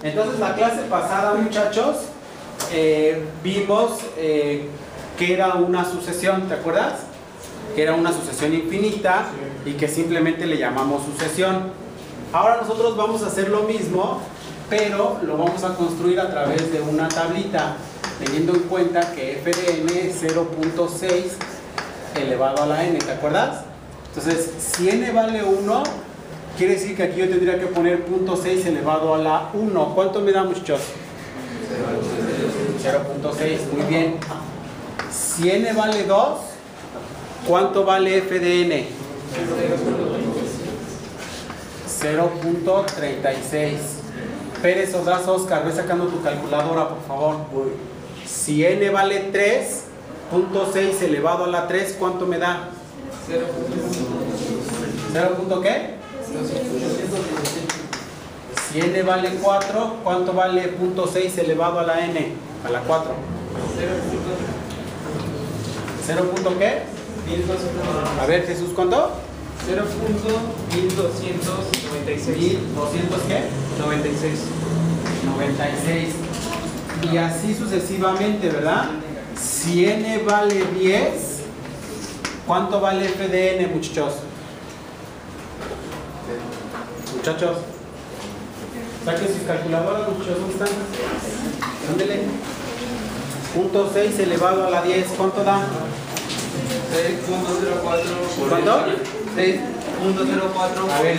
Entonces la clase pasada, muchachos, vimos que era una sucesión, ¿te acuerdas? Que era una sucesión infinita y que simplemente le llamamos sucesión. Ahora nosotros vamos a hacer lo mismo, pero lo vamos a construir a través de una tablita, teniendo en cuenta que f de n es 0.6 elevado a la n, ¿te acuerdas? Entonces, si n vale 1, quiere decir que aquí yo tendría que poner 0.6 elevado a la 1. ¿Cuánto me da, muchachos? 0.6, muy bien. Si n vale 2, ¿cuánto vale f de n? 0.36. Pérez, Ordaz, Oscar, ve sacando tu calculadora, por favor. Si n vale 3.6 elevado a la 3, ¿cuánto me da? 0. ¿Qué? Si n vale 4, ¿cuánto vale 0.6 elevado a la n? A la 4. 0. ¿Qué? A ver, Jesús, ¿cuánto? 0.1296. ¿1200 qué? 96. 96. Y así sucesivamente, ¿verdad? Si n vale 10, ¿cuánto vale f de n, muchachos? Muchachos, saquen sus calculadoras, muchachos, ¿dónde están? Ándele. 0.6 elevado a la 10, ¿cuánto da? 6.04. ¿Cuánto? 6.04. A ver,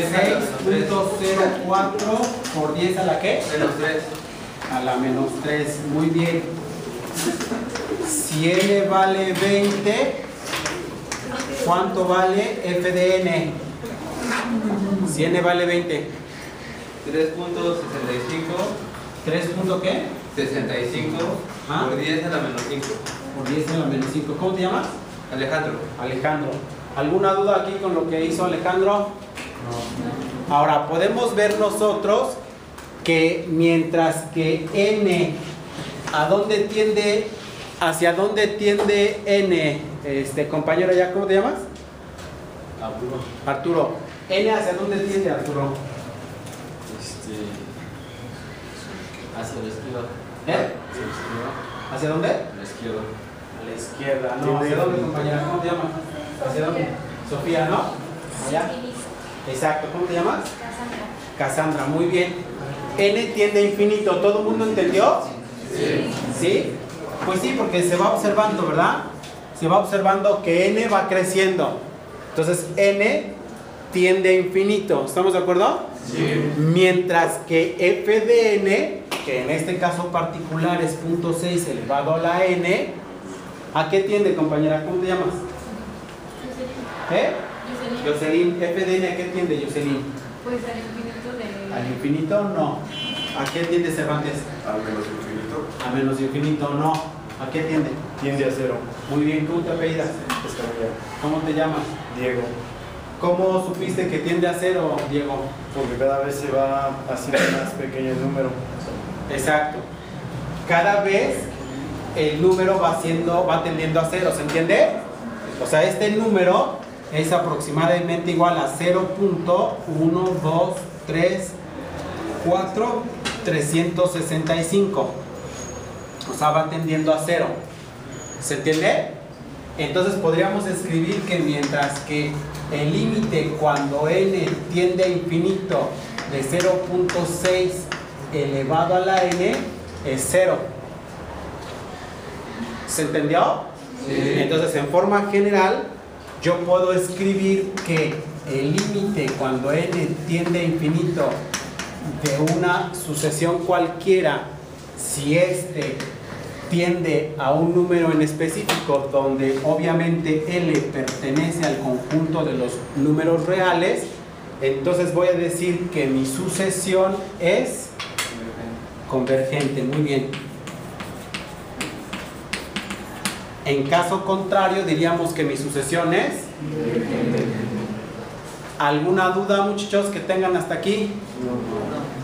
6.04 por 10 a la qué? Menos 3. A la menos 3, muy bien. Si n vale 20, ¿cuánto vale f de n? Si n vale 20. 3.65. 3 punto qué? 65 ¿Ah? por 10 a la menos 5. Por 10 a la menos 5. ¿Cómo te llamas? Alejandro. Alejandro. ¿Alguna duda aquí con lo que hizo Alejandro? No. Ahora, podemos ver nosotros que mientras que n, ¿a dónde tiende? ¿Hacia dónde tiende n? Compañero, ¿ya cómo te llamas? Arturo. Arturo. ¿N hacia dónde tiende, Arturo? Hacia la izquierda. ¿Hacia dónde? A la izquierda. A la izquierda. No, ¿hacia dónde, compañera? ¿Cómo te llamas? ¿Hacia dónde? Sofía, ¿no? ¿Allá? Exacto. ¿Cómo te llamas? Cassandra. Muy bien. N tiende a infinito. ¿Todo el mundo entendió? Sí. ¿Sí? Pues sí, porque se va observando, ¿verdad? Se va observando que n va creciendo. Entonces, n tiende a infinito. ¿Estamos de acuerdo? Sí. Mientras que f de n, que en este caso particular es 0.6 elevado a la n, ¿a qué tiende, compañera? ¿Cómo te llamas? Jocelyn. F de n, ¿a qué tiende, Jocelyn? Pues al infinito de... ¿Al infinito? No. ¿A qué tiende, Cervantes? Al menos infinito. A menos infinito, no. ¿A qué tiende? Tiende a 0. Muy bien, ¿cómo te apellidas? Escamilla. ¿Cómo te llamas? Diego. ¿Cómo supiste que tiende a 0, Diego? Porque cada vez se va haciendo más pequeño el número. Exacto. Cada vez el número va tendiendo a 0, ¿se entiende? O sea, este número es aproximadamente igual a 0.1234365. O sea, va tendiendo a 0. ¿Se entiende? Entonces podríamos escribir que mientras que el límite cuando n tiende a infinito de 0.6 elevado a la n es 0. ¿Se entendió? Sí. Entonces, en forma general, yo puedo escribir que el límite cuando n tiende a infinito de una sucesión cualquiera, si este tiende a un número en específico donde obviamente L pertenece al conjunto de los números reales, entonces voy a decir que mi sucesión es convergente. Muy bien. En caso contrario diríamos que mi sucesión es... ¿Alguna duda, muchachos, que tengan hasta aquí? No.